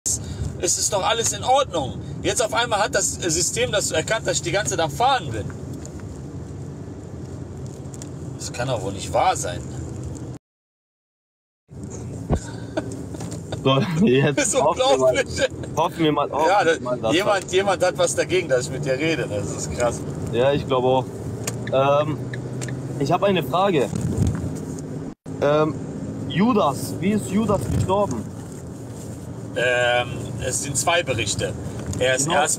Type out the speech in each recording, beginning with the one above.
es ist doch alles in Ordnung. Jetzt auf einmal hat das System das erkannt, dass ich die ganze Zeit am Fahren bin. Das kann doch wohl nicht wahr sein. So, jetzt Das ist unglaublich. Hoffen wir mal. Jemand hat was dagegen, dass ich mit dir rede. Das ist krass. Ja, ich glaube auch. Ich habe eine Frage. Judas, wie ist Judas gestorben? Es sind zwei Berichte. Er ist Genau.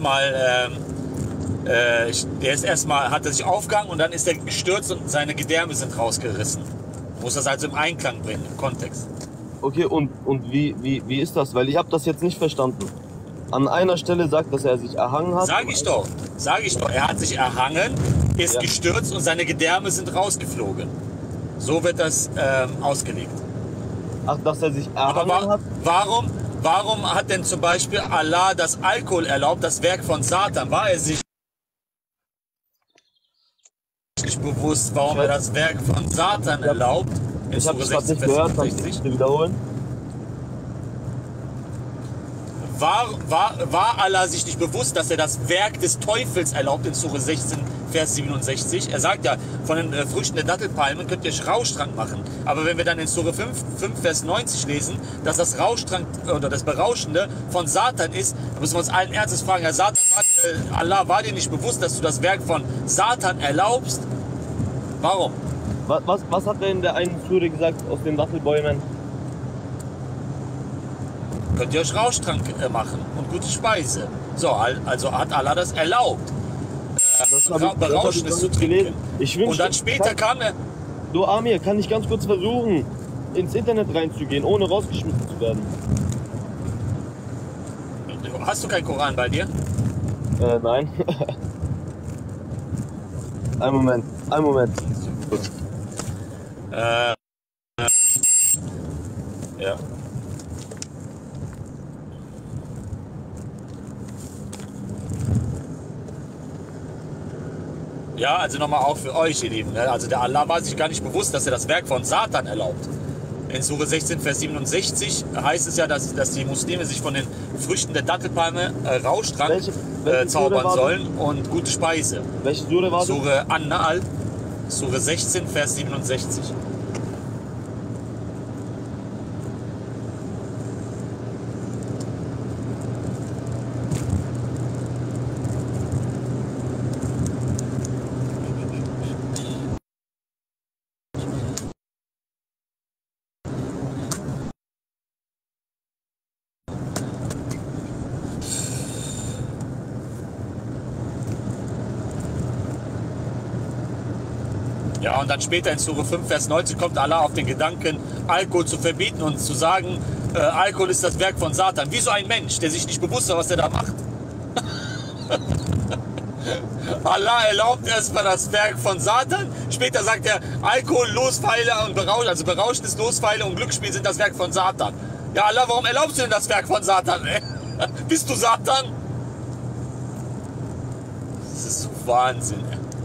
erstmal, hat er sich aufgehangen und dann ist er gestürzt und seine Gedärme sind rausgerissen. Muss das also im Einklang bringen, im Kontext. Okay, und wie ist das? Weil ich habe das jetzt nicht verstanden. An einer Stelle sagt, dass er sich erhangen hat. Sag ich doch. Er hat sich erhangen, ist gestürzt und seine Gedärme sind rausgeflogen. So wird das ausgelegt. Ach, dass er sich erhangen Aber hat? warum hat denn zum Beispiel Allah das Alkohol erlaubt, das Werk von Satan? War er sich nicht bewusst, warum er das Werk von Satan erlaubt? Ich habe es gerade nicht gehört, kannst du bitte wiederholen? War Allah sich nicht bewusst, dass er das Werk des Teufels erlaubt in Sure 16, Vers 67? Er sagt ja, von den Früchten der Dattelpalmen könnt ihr Rauschtrank machen. Aber wenn wir dann in Sure 5, Vers 90 lesen, dass das Rauschtrank oder das Berauschende von Satan ist, dann müssen wir uns allen Ernstes fragen, Herr Satan, Allah, war dir nicht bewusst, dass du das Werk von Satan erlaubst? Warum? Was hat er in der einen Sure gesagt aus den Dattelbäumen? Könnt ihr euch Rauschtrank machen und gute Speise. So, also hat Allah das erlaubt, Berauschendes zu trinken. Und dann später kam er... Du Amir, kann ich ganz kurz versuchen, ins Internet reinzugehen, ohne rausgeschmissen zu werden? Hast du keinen Koran bei dir? Nein. Ein Moment. Ja. Ja, also nochmal auch für euch, ihr Lieben. Also der Allah war sich gar nicht bewusst, dass er das Werk von Satan erlaubt. In Sure 16, Vers 67 heißt es ja, dass die Muslime sich von den Früchten der Dattelpalme Rauschtrank zaubern sollen und gute Speise. Welche Sure war das? Sure An-Nahl, Sure 16, Vers 67. Ja, und dann später in Sure 5, Vers 90 kommt Allah auf den Gedanken, Alkohol zu verbieten und zu sagen, Alkohol ist das Werk von Satan. Wie so ein Mensch, der sich nicht bewusst ist, was er da macht. Allah erlaubt erstmal das Werk von Satan, später sagt er, Alkohol, Lospfeile und berauschendes Lospfeile und Glücksspiel sind das Werk von Satan. Ja, Allah, warum erlaubst du denn das Werk von Satan? Bist du Satan? Das ist so Wahnsinn.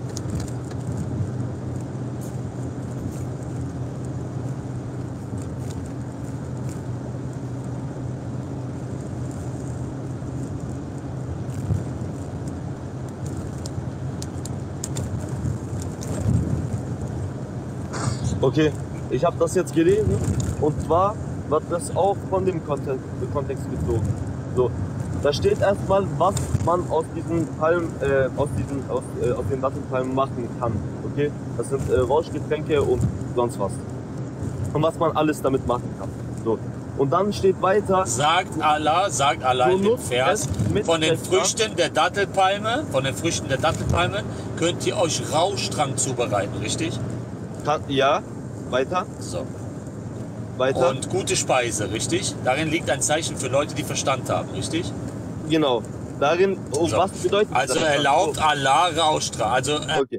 Okay, ich habe das jetzt gelesen und zwar wird das auch von dem Kontext gezogen. So, da steht erstmal, was man aus diesen Palmen, aus den Dattelpalmen machen kann. Okay, das sind Rauschgetränke und sonst was. Und was man alles damit machen kann. So. Und dann steht weiter. Sagt Allah in dem Vers, von den Früchten der Dattelpalme, könnt ihr euch Rauschtrank zubereiten, richtig? Ja, weiter. So. Weiter. Und gute Speise, richtig? Darin liegt ein Zeichen für Leute, die Verstand haben, richtig? Genau. Darin, So. was bedeutet Also das? erlaubt Allah Rauschtrank. Also Okay.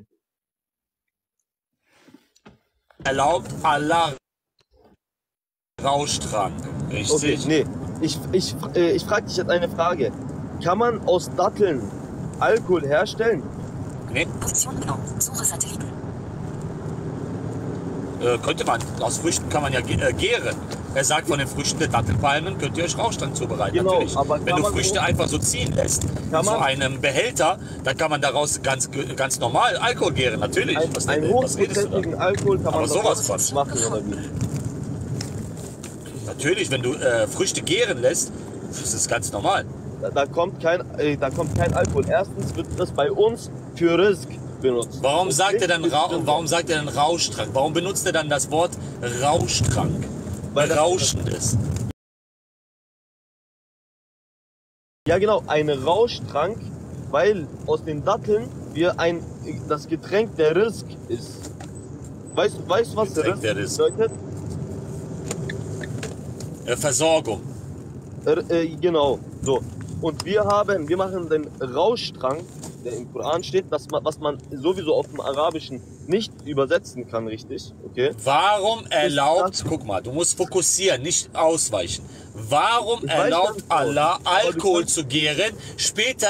erlaubt Allah Rauschtrank, Okay, richtig? nee. Ich frage dich jetzt eine Frage. Kann man aus Datteln Alkohol herstellen? Nee. Position genau. Suche Satelliten. Könnte man, aus Früchten kann man ja gären. Er sagt, von den Früchten der Dattelpalmen könnt ihr euch Rauchstrang zubereiten. Genau, natürlich. aber Wenn du kann man Früchte einfach so ziehen lässt, in so einem Behälter, dann kann man daraus ganz normal Alkohol gären. Natürlich. Einen hochprozentigen Alkohol kann man Aber sowas von. machen, oder wie? Natürlich, wenn du Früchte gären lässt, das ist ganz normal. Da kommt kein Alkohol. Erstens wird das bei uns für Risk benutzt. Warum sagt er dann Rauschstrang? Warum benutzt er dann das Wort Rauschstrang? Weil das Berauschendes. Ja genau, ein Rauschtrank, weil aus den Datteln das Getränk der Risk ist. Weißt du, was Getränk der Risk Risk. bedeutet? Versorgung. Genau, so. Und wir machen den Rauschstrang, der im Koran steht, was man sowieso auf dem Arabischen nicht übersetzen kann, richtig? Okay? Warum erlaubt, guck mal, du musst fokussieren, nicht ausweichen. Warum erlaubt Allah Alkohol zu gären? Später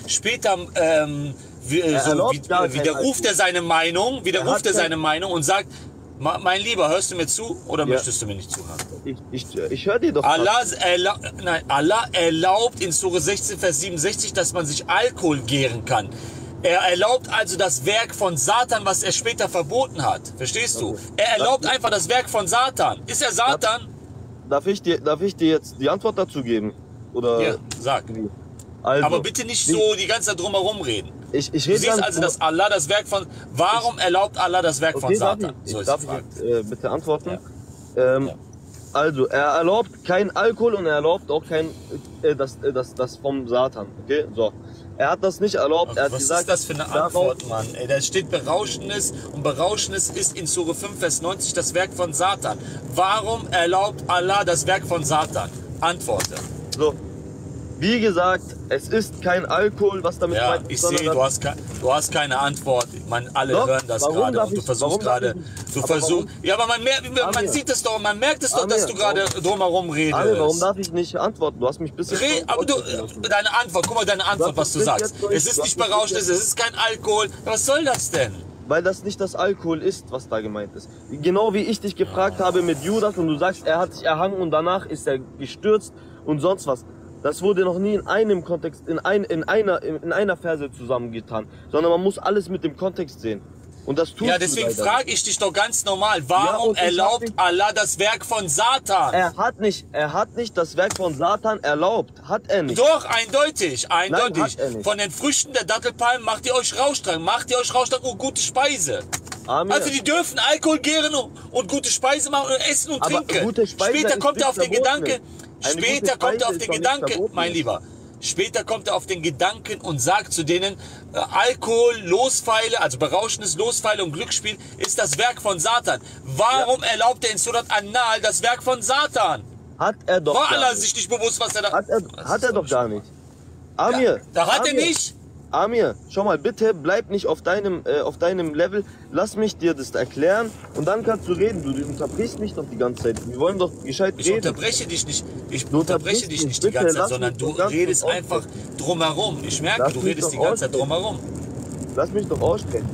widerruft er seine Meinung, und sagt, mein Lieber, hörst du mir zu oder möchtest du mir nicht zuhören? Ich höre dir doch. Allah erlaubt in Sure 16, Vers 67, dass man sich Alkohol gären kann. Er erlaubt also das Werk von Satan, was er später verboten hat. Verstehst du? Er erlaubt einfach das Werk von Satan. Ist er Satan? Darf ich dir jetzt die Antwort dazu geben? Oder? Ja, sag. Also, aber bitte nicht so die ganze Zeit drumherum reden. Ich Du siehst also, dass Allah das Werk von... Warum erlaubt Allah das Werk von Satan? Darf ich bitte antworten? Ja. Also, er erlaubt kein Alkohol und er erlaubt auch kein das vom Satan. Okay, so. Er hat das nicht erlaubt. Er hat was gesagt, ist das für eine Antwort, Mann? Ey, da steht Berauschendes und Berauschendes ist in Sure 5, Vers 90 das Werk von Satan. Warum erlaubt Allah das Werk von Satan? Antworte. So. Wie gesagt, es ist kein Alkohol, was damit ja, meint. Ich sehe, du hast keine Antwort. Alle hören das gerade und du versuchst gerade. Ja, aber man sieht es doch, man merkt es doch, dass du gerade drumherum redest. Warum darf ich nicht antworten? Du hast mich ein bisschen. Aber deine Antwort, guck mal deine Antwort, was du sagst. Es ist nicht Berauschendes, es ist kein Alkohol. Was soll das denn? Weil das nicht das Alkohol ist, was da gemeint ist. Genau wie ich dich gefragt habe mit Judas und du sagst, er hat sich erhangen und danach ist er gestürzt und sonst was. Das wurde noch nie in einem Kontext, in einer Verse zusammengetan, sondern man muss alles mit dem Kontext sehen. Und das tut ja, deswegen frage ich dich doch ganz normal, warum erlaubt Allah das Werk von Satan? Er hat nicht das Werk von Satan erlaubt, hat er nicht. Doch, eindeutig. Nein, hat er nicht. Von den Früchten der Dattelpalmen macht ihr euch Rauschstrang, und gute Speise. Amen. Also die dürfen Alkohol gären und gute Speise machen und essen und trinken. Gute Speise Später kommt er auf den Gedanken, mein Lieber, später kommt er auf den Gedanken und sagt zu denen, Alkohol, Lospfeile, also berauschendes Lospfeile und Glücksspiel ist das Werk von Satan. Warum erlaubt er in Surat An-Nahl das Werk von Satan? Hat er doch War Allah sich nicht bewusst, was er da... Hat er doch gar nicht. Amir. Da hat er nicht. Amir, schau mal, bitte bleib nicht auf deinem Level. Lass mich dir das erklären und dann kannst du reden. Du unterbrichst mich doch die ganze Zeit. Wir wollen doch gescheit reden. Ich unterbreche dich nicht die ganze Zeit, sondern du redest einfach drumherum. Ich merke, du redest die ganze Zeit drumherum. Lass mich doch aussprechen.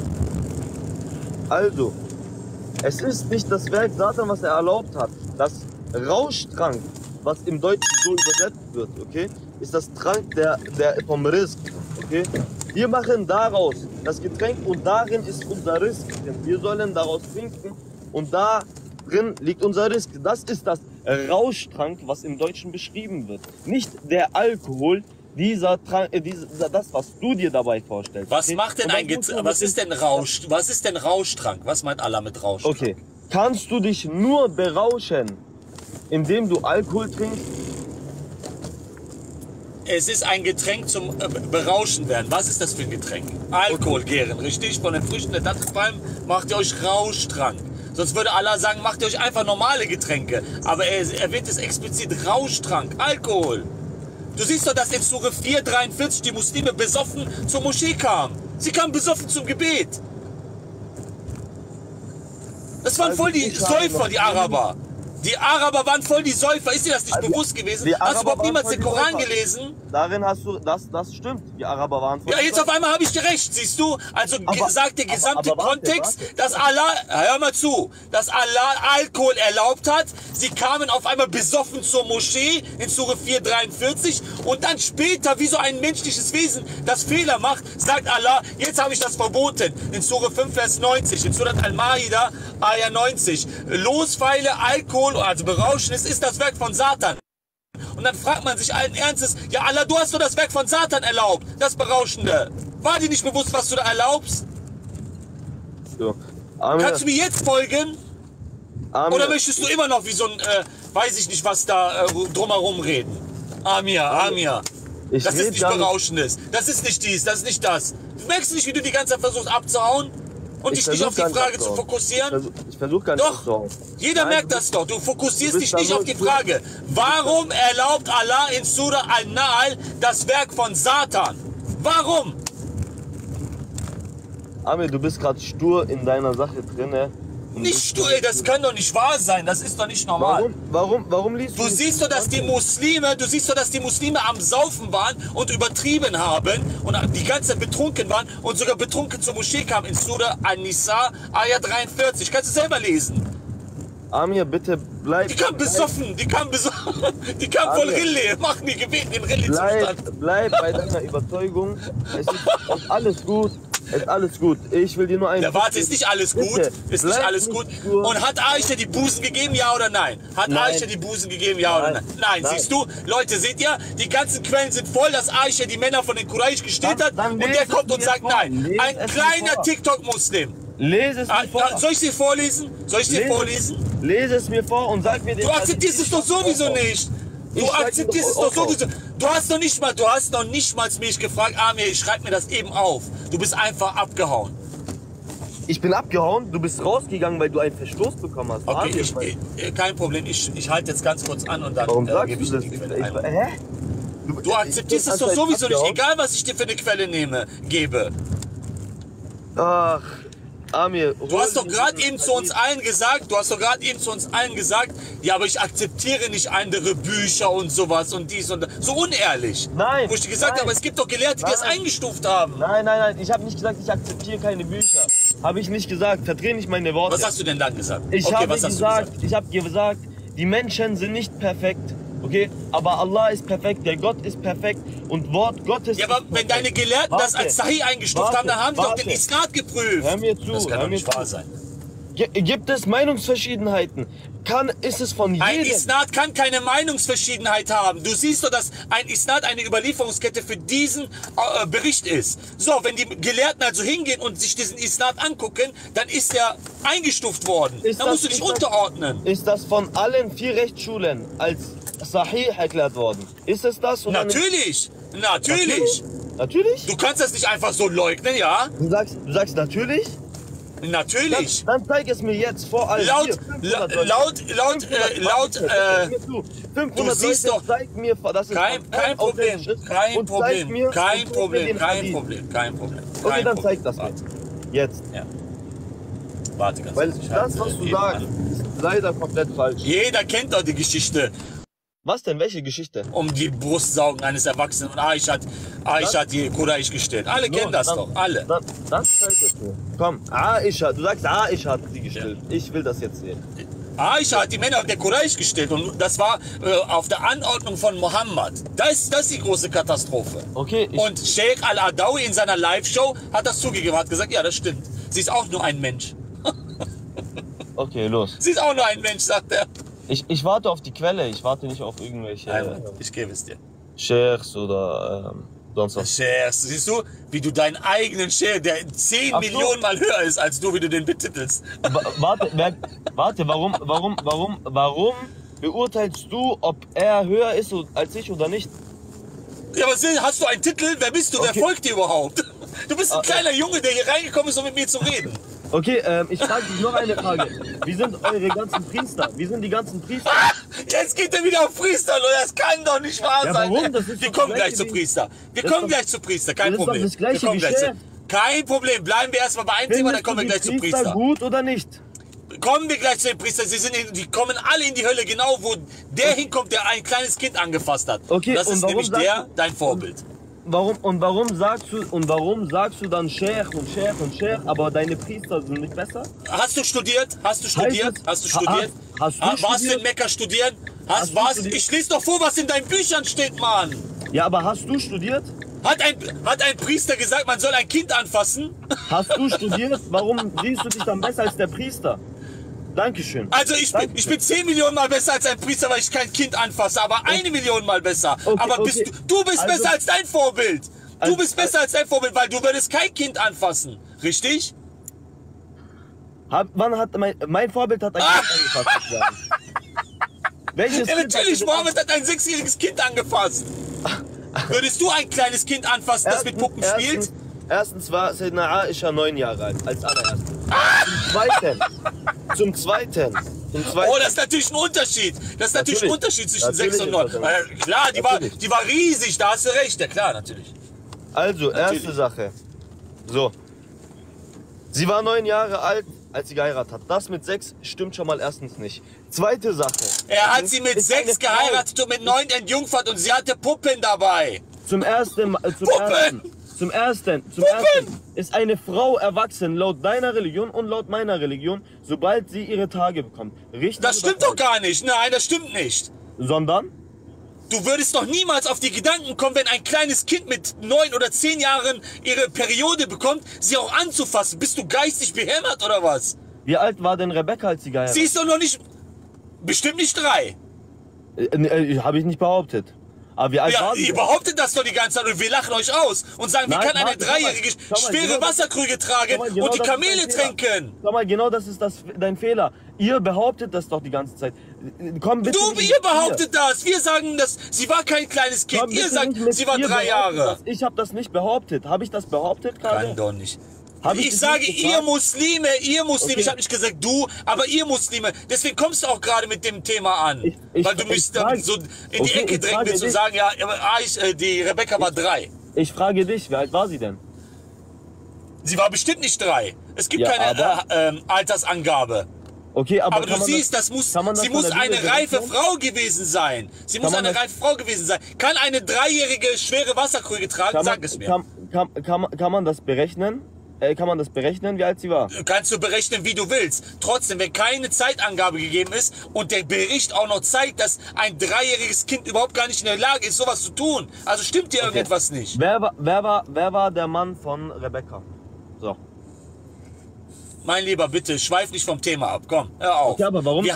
Also, es ist nicht das Werk Satan, was er erlaubt hat. Das Rauschtrank, was im Deutschen so übersetzt wird, okay, ist das Trank vom Risk. Okay? Wir machen daraus das Getränk und darin ist unser Risk drin. Wir sollen daraus trinken und da drin liegt unser Risk. Das ist das Rauschtrank, was im Deutschen beschrieben wird. Nicht der Alkohol, das, was du dir dabei vorstellst. Was macht denn was ist denn Rauschtrank? Was meint Allah mit Rauschtrank? Okay. Kannst du dich nur berauschen, indem du Alkohol trinkst? Es ist ein Getränk zum Berauschen werden. Was ist das für ein Getränk? Alkohol gären, richtig? Von den Früchten der Dattelpalmen macht ihr euch Rauschtrank. Sonst würde Allah sagen, macht ihr euch einfach normale Getränke. Aber er erwähnt es explizit Rauschtrank, Alkohol. Du siehst doch, dass in Sure 4,43 die Muslime besoffen zur Moschee kamen. Sie kamen besoffen zum Gebet. Das waren voll die Säufer, die Araber. Die Araber waren voll die Säufer. Ist dir das nicht bewusst gewesen? Die Hast du Araber überhaupt waren niemals voll den die Koran Säufer. gelesen? Darin hast du, das stimmt. Die Araber waren voll Ja, die jetzt Säufer. auf einmal habe ich dir recht, siehst du? Also sagt der gesamte aber warte, Kontext, warte. dass Allah, hör mal zu, dass Allah Alkohol erlaubt hat. Sie kamen auf einmal besoffen zur Moschee in Sure 4,43 und dann später, wie so ein menschliches Wesen das Fehler macht, sagt Allah, jetzt habe ich das verboten. In Sure 5, Vers 90, in Surat Al-Ma'idah, Ayah 90. Losfeile, Alkohol, also Berauschnis, ist das Werk von Satan. Und dann fragt man sich allen Ernstes, ja Allah, du hast doch das Werk von Satan erlaubt, das Berauschende. War dir nicht bewusst, was du da erlaubst? So. Amir, Kannst du mir jetzt folgen? Amir, Oder möchtest du immer noch wie so ein, weiß ich nicht, was da drumherum reden? Amir. ich Das ist red nicht gar nicht. Berauschendes. Das ist nicht dies, das ist nicht das. Du merkst nicht, wie du die ganze Zeit versuchst abzuhauen und dich nicht versuch auf die gar nicht Frage zu abzuhauen. fokussieren? Ich versuche gar nicht Doch, abzuhauen. jeder Nein, merkt du das doch. Du fokussierst du dich bist nicht da auf die nur- Frage, warum erlaubt Allah in Surah Al-Nahl das Werk von Satan? Warum? Amir, du bist gerade stur in deiner Sache drinne. Und Nicht du, ey, das kann doch nicht wahr sein. Das ist doch nicht normal. Warum liest Du siehst doch, dass die Muslime am Saufen waren und übertrieben haben und die ganze Zeit betrunken waren und sogar betrunken zur Moschee kamen in Surah An-Nisa, Ayah 43. Kannst du selber lesen. Amir, bitte bleib. Die kamen besoffen, die kamen voll Amir. Rille, machen die gebeten in Rille-Zustand. Bleib bei deiner Überzeugung. Es ist alles gut. Es ist alles gut. Ich will dir nur einen. Ja, warte, ist nicht alles gut? Bitte, Ist nicht bleib alles gut? stur. Und hat Aisha die Busen gegeben, ja oder nein? Hat Nein. Aisha die Busen gegeben, ja oder nein? Nein. Nein, Nein. siehst du? Leute, seht ihr? Die ganzen Quellen sind voll, dass Aisha die Männer von den Quraysh gestillt hat Dann und der lese kommt es und mir sagt vor. nein. Lese Ein es mir kleiner vor. TikTok-Muslim. Lese es mir vor. Soll ich dir vorlesen? Soll ich dir vorlesen? Lese es mir vor und sag mir den. Du akzeptierst es doch sowieso nicht. Du Ich schreib akzeptierst dir es doch doch auch sowieso. Du hast noch nicht mal mich gefragt, Amir, ich schreib mir das eben auf. Du bist einfach abgehauen. Ich bin abgehauen, du bist rausgegangen, weil du einen Verstoß bekommen hast. Okay, Amir, kein Problem. Ich halte jetzt ganz kurz an und dann warum sagst gebe du ich das? dir die Quelle ein. Hä? Du akzeptierst es doch sowieso nicht, egal was ich dir für eine Quelle gebe. Ach, Amir. Du hast doch gerade eben zu uns allen gesagt, ja, aber ich akzeptiere nicht andere Bücher und sowas und dies und das. So unehrlich. Nein, Wo ich dir gesagt nein. habe, es gibt doch Gelehrte, die das Nein. eingestuft haben. Nein. Ich habe nicht gesagt, ich akzeptiere keine Bücher. Habe ich nicht gesagt. Verdreh nicht meine Worte. Was hast du denn dann gesagt? Ich Okay, habe was hast du gesagt, die Menschen sind nicht perfekt. Okay, aber Allah ist perfekt, der Gott ist perfekt und Wort Gottes Ja, aber ist wenn perfekt. deine Gelehrten das Warte, als Sahih eingestuft warte, haben, dann haben die doch warte. den Isnad geprüft. Hör mir zu, Das kann hör doch mir nicht zu. wahr sein. Gibt es Meinungsverschiedenheiten? Ist es von Ein jedem? Isnad kann keine Meinungsverschiedenheit haben. Du siehst doch, dass ein Isnad eine Überlieferungskette für diesen Bericht ist. So, wenn die Gelehrten also hingehen und sich diesen Isnad angucken, dann ist er eingestuft worden. Da musst du dich unterordnen. Ist das von allen 4 Rechtsschulen als Sahih erklärt worden? Ist es das? Oder Natürlich. Natürlich? Du kannst das nicht einfach so leugnen, ja? Du sagst natürlich? Natürlich. Dann zeig es mir jetzt vor allem. Laut, Hier, 500 laut, Hör mir zu. 500 du siehst Leute, doch- zeig mir, dass es kein komplett Problem, authentisch ist kein und zeig Problem, mir- kein und zeig mir Problem, den kein Hadith. Problem, kein Problem. Okay, kein dann Problem. zeig das Warte. mir. Jetzt. Ja. Warte ganz Weil kurz. Ich das, halte was du eben sagst, an. ist leider komplett falsch. Jeder kennt doch die Geschichte Was denn? Welche Geschichte? um die Brustsaugen eines Erwachsenen und Aisha hat die Quraysh gestellt. Alle kennen das dann- doch, alle. Dann zeig es mir. Komm, Aisha, du sagst Aisha hat sie gestellt. Ich will das jetzt sehen. Aisha hat die Männer der Quraysh gestellt und das war auf der Anordnung von Mohammed. Das ist die große Katastrophe. Okay, Und Sheikh Al-Adawi in seiner Live-Show hat das zugegeben, hat gesagt, ja, das stimmt. Sie ist auch nur ein Mensch. okay, los. Sie ist auch nur ein Mensch, sagt er. Ich warte auf die Quelle, ich warte nicht auf irgendwelche Ich gebe es dir. Sheikhs oder sonst was. Shares. Siehst du, wie du deinen eigenen Share, der 10 Ach so. Millionen Mal höher ist, als du, wie du den betitelst. Warte, warum beurteilst du, ob er höher ist als ich oder nicht? Ja, aber hast du einen Titel? Wer bist du? Okay. Wer folgt dir überhaupt? Du bist ein kleiner Junge, der hier reingekommen ist, um mit mir zu reden. Okay, ich frage dich noch eine Frage. Wie sind eure ganzen Priester? Wie sind die ganzen Priester? Jetzt geht er wieder auf Priester, Leute. Das kann doch nicht wahr Ja, sein. warum? Das ist Wir doch kommen das gleich Gleiche zu wie- Priester. Wir Das kommen ist doch- gleich zu Priester, kein das ist doch Problem. das Gleiche Wir kommen wie gleich zu. Chef. Kein Problem. Bleiben wir erstmal bei einem Thema, dann kommen wir gleich zu die Priester. gut oder nicht? Kommen wir gleich zu den Priestern. Die kommen alle in die Hölle, genau wo der hinkommt, der ein kleines Kind angefasst hat. Okay, und das und ist warum nämlich sagst dein Vorbild. Warum sagst du dann Sheikh und Sheikh und Sheikh, aber deine Priester sind nicht besser? Hast du studiert? Hast du studiert? Hast du Warst du studiert? in Mekka studieren? Hast du studiert? Ich lese doch vor, was in deinen Büchern steht, Mann. Ja, aber hast du studiert? Hat ein Priester gesagt, man soll ein Kind anfassen? Hast du studiert? Warum siehst du dich dann besser als der Priester? Dankeschön. Also ich bin 10 Millionen Mal besser als ein Priester, weil ich kein Kind anfasse, aber 1 Million Mal besser. Okay, aber okay. Du bist Also- besser als dein Vorbild. Du bist besser als dein Vorbild, weil du würdest kein Kind anfassen. Richtig? Wann hat mein Vorbild hat ein Kind angefasst sozusagen. Welches Ja, Kind natürlich, hat Mohammed hat ein 6-jähriges Kind angefasst. Würdest du ein kleines Kind anfassen, das mit Puppen spielt? Erstens war Sayyidina Aisha 9 Jahre alt, als allererstes. Zum Zweiten. Oh, das ist natürlich ein Unterschied. Das ist natürlich ein Unterschied zwischen Natürlich 6 und 9. ist das Klar, Natürlich. die war riesig, da hast du recht. Ja klar, natürlich. Also, Natürlich. erste Sache. So. Sie war 9 Jahre alt, als sie geheiratet hat. Das mit 6 stimmt schon mal erstens nicht. Zweite Sache. Er hat sie mit Ist 6 eine Frau. geheiratet und mit 9 entjungfert und sie hatte Puppen dabei. Zum ersten ist eine Frau erwachsen laut deiner Religion und laut meiner Religion, sobald sie ihre Tage bekommt. Richtig? Das stimmt doch gar nicht. Nein, das stimmt nicht. Sondern? Du würdest doch niemals auf die Gedanken kommen, wenn ein kleines Kind mit 9 oder 10 Jahren ihre Periode bekommt, sie auch anzufassen. Bist du geistig behämmert oder was? Wie alt war denn Rebecca, als sie geheiratet Sie ist doch noch nicht... Bestimmt nicht 3. Habe ich nicht behauptet. Aber wie alt Ja, war sie? ihr denn? behauptet das doch die ganze Zeit und wir lachen euch aus und sagen, wie Nein, kann eine warte, schau mal, 3-Jährige schau mal, schwere genau das- Wasserkrüge tragen Schau mal, genau und die das ist Kamele dein Fehler. tränken? Schau mal, genau das ist dein Fehler. Ihr behauptet das doch die ganze Zeit. Komm bitte nicht Ihr mit behauptet das. Wir sagen, dass sie war kein kleines mir. Kind. Komm Ihr bitte sagt, nicht mit sie war ihr 3 behauptet Jahre. das. Ich habe das nicht behauptet. Habe ich das behauptet gerade? Kann doch nicht. Hab ich Ich dich sage, nicht ihr gefragt? Muslime, Okay. ich habe nicht gesagt du, aber ihr Muslime. Deswegen kommst du auch gerade mit dem Thema an. Weil du mich damit so in die Okay, Ecke ich drängen frage willst und dich. sagen, ja, die Rebecca war 3. Ich frage dich, wie alt war sie denn? Sie war bestimmt nicht 3. Es gibt Ja, keine Altersangabe. Okay, aber Aber du siehst, sie muss von der eine Bibel reife berechnen? Frau gewesen sein. Sie muss Kann man eine reife Frau gewesen sein. Kann eine 3-jährige schwere Wasserkrüge tragen? Sag es mir. Kann man das berechnen? Kann man das berechnen, wie alt sie war? Kannst du berechnen, wie du willst. Trotzdem, wenn keine Zeitangabe gegeben ist und der Bericht auch noch zeigt, dass ein 3-jähriges Kind überhaupt gar nicht in der Lage ist, sowas zu tun. Also stimmt hier irgendetwas nicht. Wer war der Mann von Rebecca? So. Mein Lieber, bitte, schweif nicht vom Thema ab. Komm, hör auf. Okay, aber warum- wir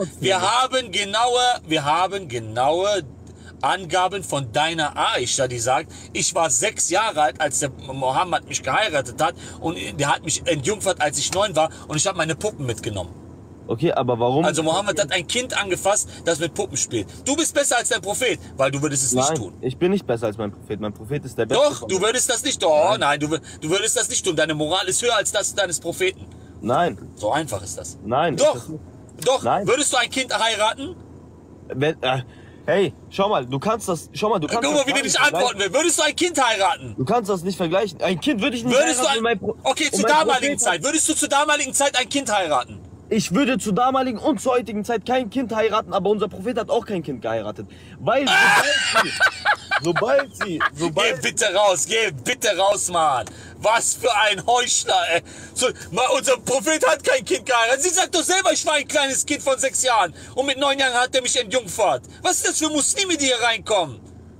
haben genaue Angaben von deiner Aisha, die sagt, ich war 6 Jahre alt, als der Mohammed mich geheiratet hat und der hat mich entjungfert, als ich 9 war und ich habe meine Puppen mitgenommen. Okay, aber warum? Also Mohammed hat ein Kind angefasst, das mit Puppen spielt. Du bist besser als dein Prophet, weil du würdest es nicht Nein, tun. ich bin nicht besser als mein Prophet. Mein Prophet ist der Beste. Doch, von du mir. würdest das nicht. Oh, nein, du würdest das nicht tun. Deine Moral ist höher als das deines Propheten. Nein, So einfach ist das. nein. ist Doch, das nicht. doch. Nein. Würdest du ein Kind heiraten? Hey, schau mal, du kannst das. Schau mal, du kannst Guck das mal, wie gar du nicht vergleichen. antworten willst. Würdest du ein Kind heiraten? Du kannst das nicht vergleichen. Ein Kind würde ich nicht Würdest du heiraten. okay, und zur mein damaligen Prophet hat- Zeit. Würdest du zur damaligen Zeit ein Kind heiraten? Ich würde zur damaligen und zur heutigen Zeit kein Kind heiraten, aber unser Prophet hat auch kein Kind geheiratet. Weil sobald Geh sobald bitte raus, Mann. Was für ein Heuchler, ey. So, unser Prophet hat kein Kind geheiratet. Sie sagt doch selber, ich war ein kleines Kind von 6 Jahren. Und mit 9 Jahren hat er mich entjungfert. Was ist das für Muslime, die hier reinkommen?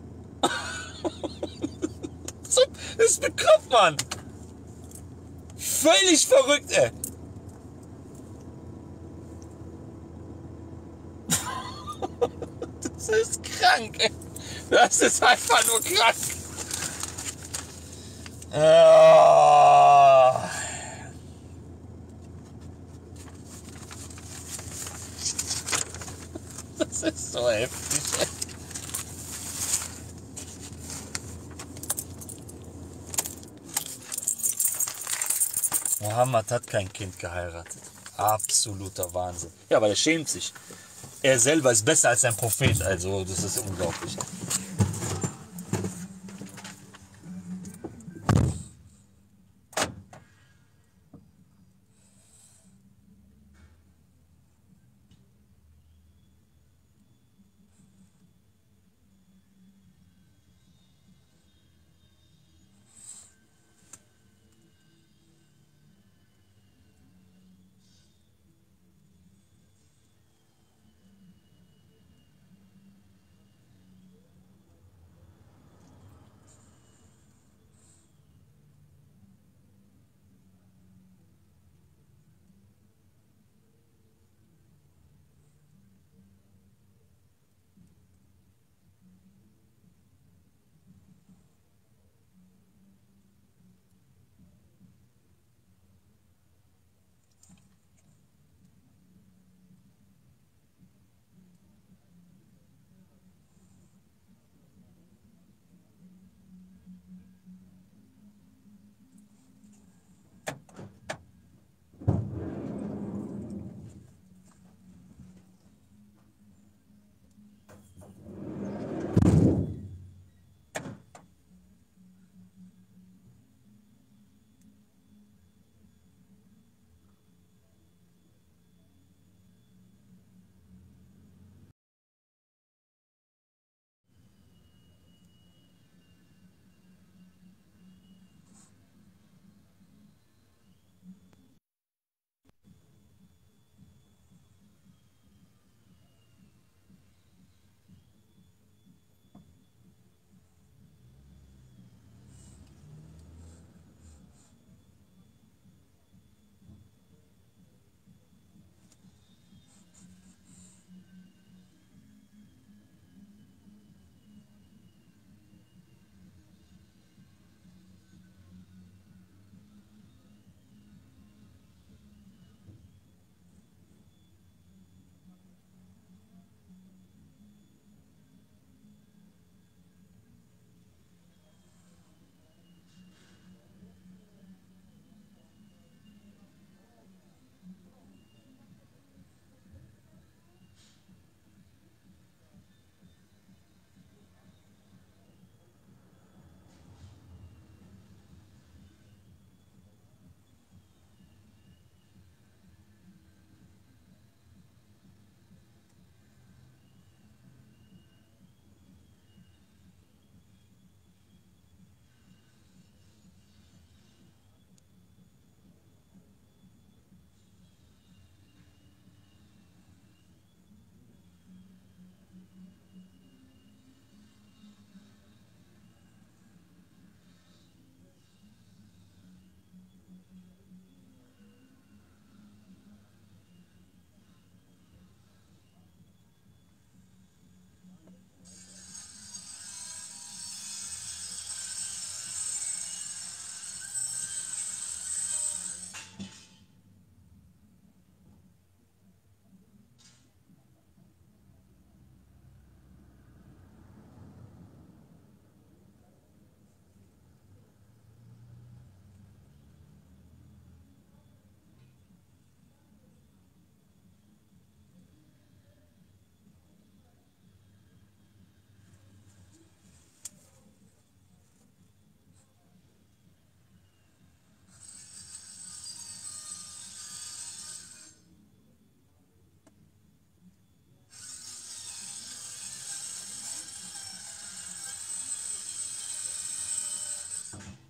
Das ist bekloppt, Mann. Völlig verrückt, ey. Das ist krank, ey. Das ist einfach nur krank. Ah. Das ist so heftig, ey. Mohammed hat kein Kind geheiratet. Absoluter Wahnsinn. Ja, aber er schämt sich. Er selber ist besser als ein Prophet, also das ist unglaublich. Tschüss.